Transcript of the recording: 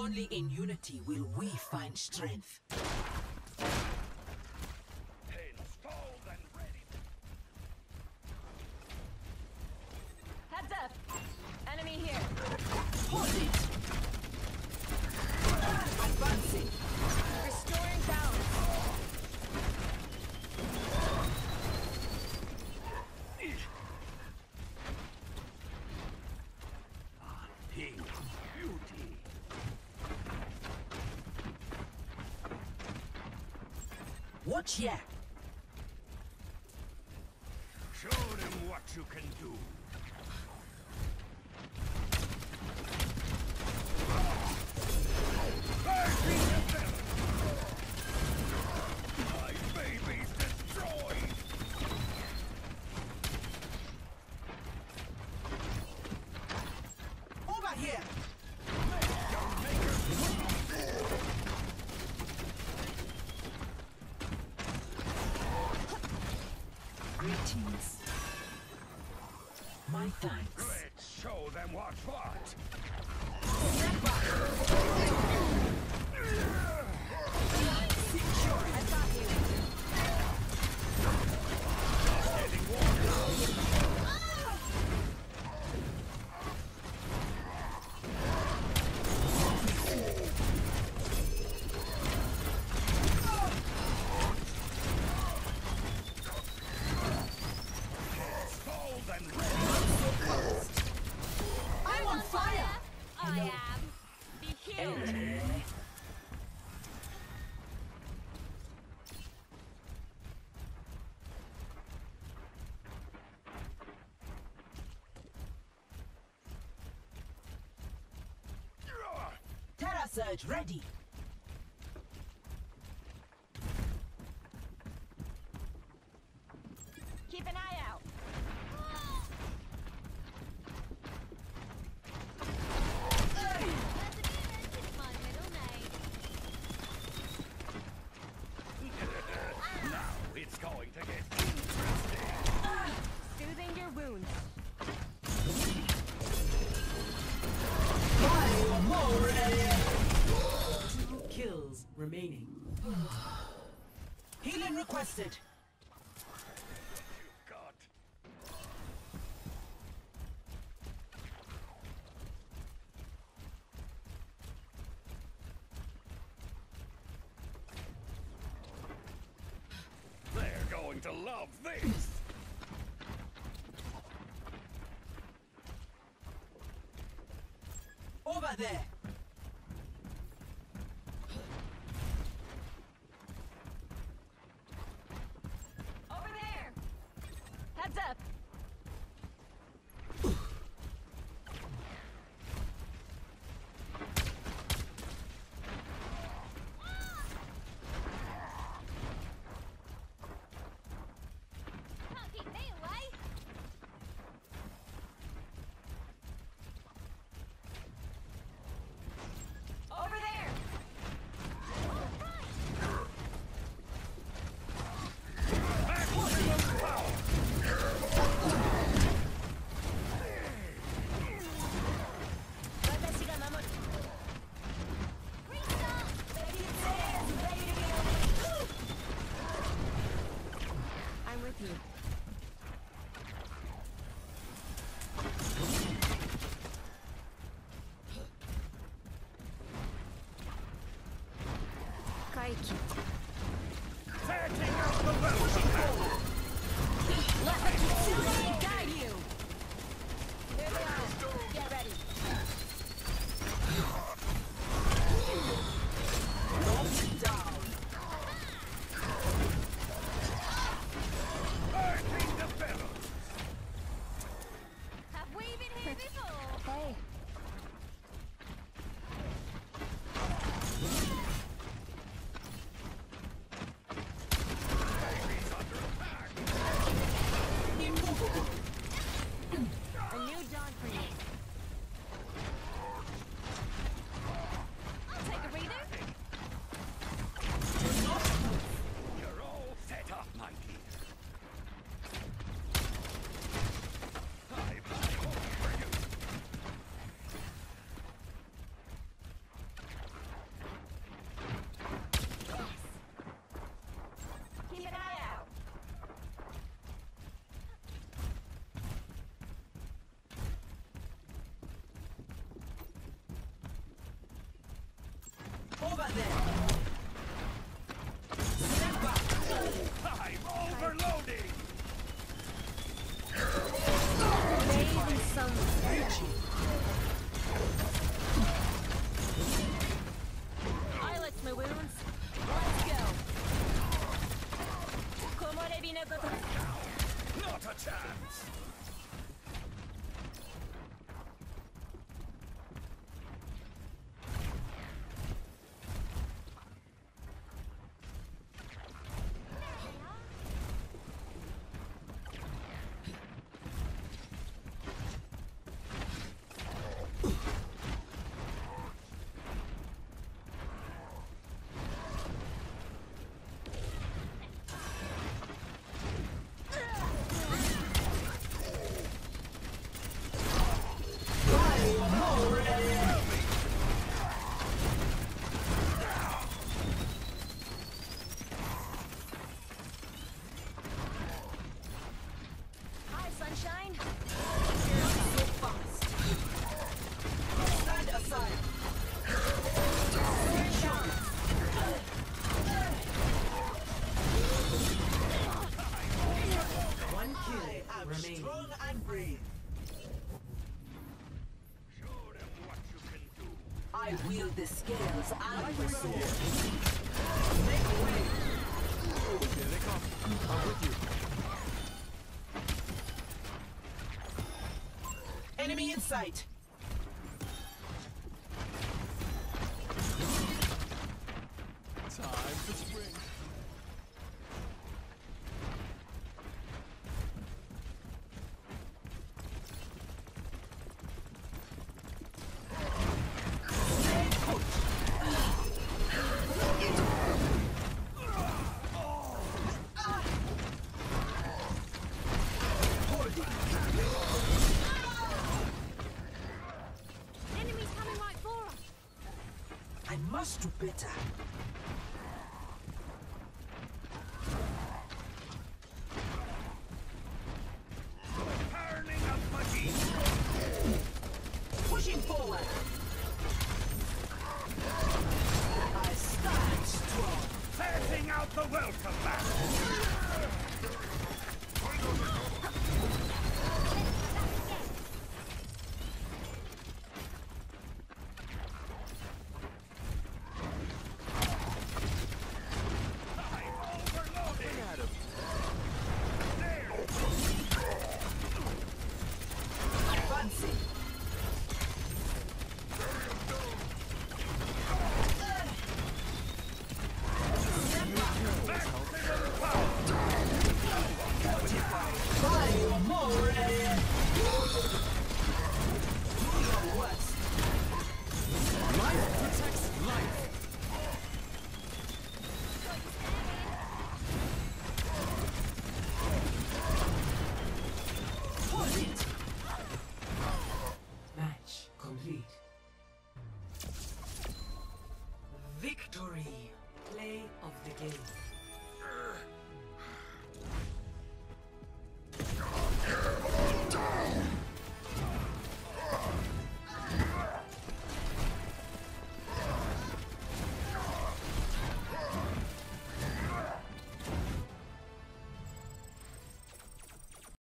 Only in unity will we find strength. Installed and ready. Heads up! Enemy here. Hold it! Advancing. Restoring balance. Pink beauty. Watch ya! Show them what you can do. My baby's destroyed. Over here! Greetings. My thanks. Let's show them what's what. I got you. Getting warmed up. Installed and ready. I'm on fire! I am. Be healed. Terra Surge ready! Keep an eye out. Now it's going to get interesting. Soothing your wounds. Two kills remaining. Healing requested. God. They're going to love this. Over there! Over there. Heads up. Can't keep me away. Over there. Maximum power. I'm with you. Kaiki. Setting up the welcome. Let the Kitsune guide you! Here they are. Get ready. Knocked down. Earthing the fellows. Have we been here before? Hey. I wield the scales and the sword. Make way. Here they come. I'm with you. Enemy in sight. Time to spring. Enemies coming right for us. I must do better. Turning up my heat. Pushing forward. I stand strong. Setting out the welcome mat. I'm overloading. At him. Advancing. Fire more. Do your worst. Life protects life. Was it? Match complete. Victory. Play of the game.